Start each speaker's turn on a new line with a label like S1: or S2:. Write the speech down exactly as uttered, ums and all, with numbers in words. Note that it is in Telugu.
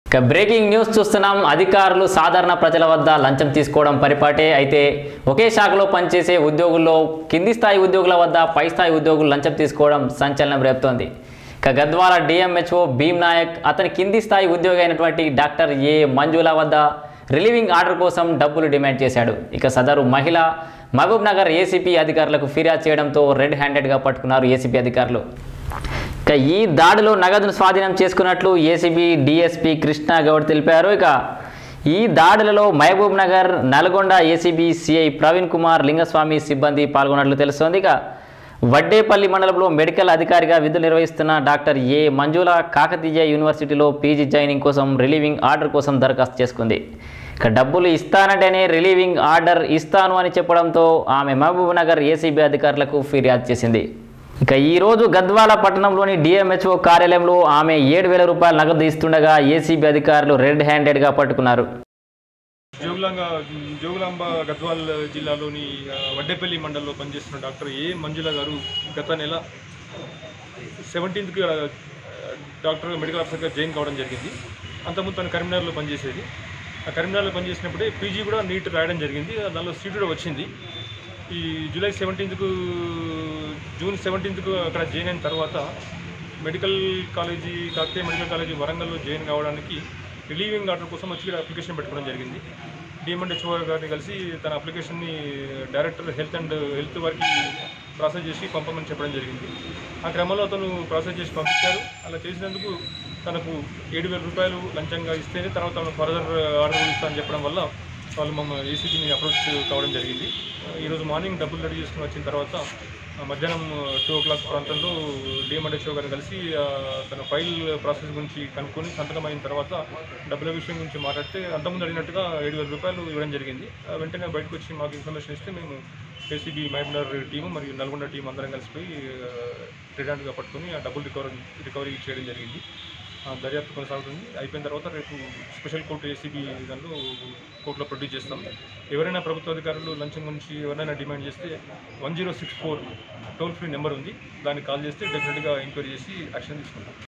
S1: ఇక బ్రేకింగ్ న్యూస్ చూస్తున్నాం. అధికారులు సాధారణ ప్రజల వద్ద లంచం తీసుకోవడం పరిపాటే. అయితే ఒకే శాఖలో పనిచేసే ఉద్యోగుల్లో కింది స్థాయి ఉద్యోగుల వద్ద పై స్థాయి ఉద్యోగులు లంచం తీసుకోవడం సంచలనం రేపుతోంది. ఇక గద్వాల డిఎంహెచ్ఓ భీమ్ నాయక్ అతని కింది స్థాయి ఉద్యోగి అయినటువంటి డాక్టర్ ఏ మంజుల వద్ద రిలీవింగ్ ఆర్డర్ కోసం డబ్బులు డిమాండ్ చేశాడు. ఇక సదరు మహిళ మహబూబ్ నగర్ ఏసీపీ అధికారులకు ఫిర్యాదు చేయడంతో రెడ్ హ్యాండెడ్గా పట్టుకున్నారు ఏసీపీ అధికారులు. ఇక ఈ దాడిలో నగదును స్వాధీనం చేసుకున్నట్లు ఏసీబీ డీఎస్పీ కృష్ణ గౌడ్ తెలిపారు. ఇక ఈ దాడులలో Mahbubnagar, Nalgonda ACB CI Praveen Kumar, Lingaswamy సిబ్బంది పాల్గొన్నట్లు తెలుస్తోంది. ఇక వడ్డేపల్లి మండలంలో మెడికల్ అధికారిగా విధులు నిర్వహిస్తున్న డాక్టర్ ఏ మంజుల కాకతీయ యూనివర్సిటీలో పీజీ జాయినింగ్ కోసం రిలీవింగ్ ఆర్డర్ కోసం దరఖాస్తు చేసుకుంది. ఇక డబ్బులు ఇస్తానంటేనే రిలీవింగ్ ఆర్డర్ ఇస్తాను అని చెప్పడంతో ఆమె మహబూబ్ నగర్ ఏసీబీ అధికారులకు ఫిర్యాదు చేసింది. ఇక ఈరోజు గద్వాల పట్టణంలోని డిఎంహెచ్ఓ కార్యాలయంలో ఆమె ఏడు వేల రూపాయల నగదు ఇస్తుండగా ఏసీబీ అధికారులు రెడ్ హ్యాండెడ్గా పట్టుకున్నారు.
S2: జోగులాంబ జోగులాంబ గద్వాల్ జిల్లాలోని వడ్డేపల్లి మండలంలో పనిచేస్తున్న డాక్టర్ ఏ మంజుల గారు గత నెల సెవెంటీన్త్కి డాక్టర్ మెడికల్ ఆఫీసర్గా జాయిన్ కావడం జరిగింది. అంతకుముందు తను కరీంనగర్లో పనిచేసేది. ఆ కరీంనగర్లో పనిచేసినప్పుడే పీజీ కూడా నీట్ రాయడం జరిగింది. దానిలో సీట్ కూడా వచ్చింది. ఈ జూలై సెవెంటీన్త్కు జూన్ సెవెంటీన్త్కు అక్కడ జాయిన్ అయిన తర్వాత medical college Kakatiya medical college వరంగల్లో జాయిన్ కావడానికి రిలీవింగ్ ఆర్డర్ కోసం వచ్చి అప్లికేషన్ పెట్టుకోవడం జరిగింది. డిఎంహెచ్ఓ గారిని కలిసి తన అప్లికేషన్ని డైరెక్టర్ హెల్త్ అండ్ హెల్త్ వారికి ప్రాసెస్ చేసి పంపమని చెప్పడం జరిగింది. ఆ క్రమంలో అతను ప్రాసెస్ చేసి పంపించారు. అలా చేసినందుకు తనకు ఏడు వేల రూపాయలు లంచంగా ఇస్తేనే తర్వాత తను ఫర్దర్ ఆర్డర్ ఇస్తానని చెప్పడం వల్ల వాళ్ళు మమ్మ ఏసీబీని అప్రోచ్ కావడం జరిగింది. ఈరోజు మార్నింగ్ డబ్బులు రెడీ చేసుకుని వచ్చిన తర్వాత మధ్యాహ్నం టూ ఓ క్లాక్ ప్రాంతంలో డిఎంహెచ్ఓ గారిని కలిసి తన ఫైల్ ప్రాసెస్ గురించి కనుక్కొని సంతకం అయిన తర్వాత డబ్బుల విషయం గురించి మాట్లాడితే అంతకుముందు అడిగినట్టుగా ఏడు వేల రూపాయలు ఇవ్వడం జరిగింది. వెంటనే బయటకు వచ్చి మాకు ఇన్ఫర్మేషన్ ఇస్తే మేము ఏసీబీ మహబూబ్ టీము మరియు నల్గొండ టీం అందరం కలిసిపోయి రిడాండ్గా పట్టుకొని ఆ డబ్బులు రికవరీ రికవరీ చేయడం జరిగింది. దర్యాప్తు కొనసాగుతుంది. అయిపోయిన తర్వాత రేపు స్పెషల్ కోర్టు ఏసీబీ దానిలో కోర్టులో ప్రొడ్యూస్ చేస్తాం. ఎవరైనా ప్రభుత్వ అధికారులు లంచం గురించి ఎవరైనా డిమాండ్ చేస్తే one zero six four toll free number ఉంది. దాన్ని కాల్ చేస్తే డెఫినెట్గా ఎంక్వైరీ చేసి యాక్షన్ తీసుకుంటాం.